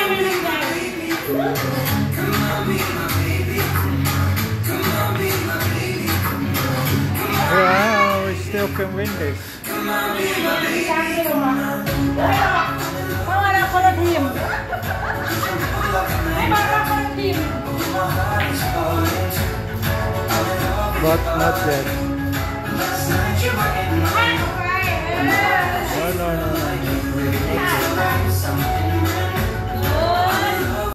Wow, we still can win this. But not yet.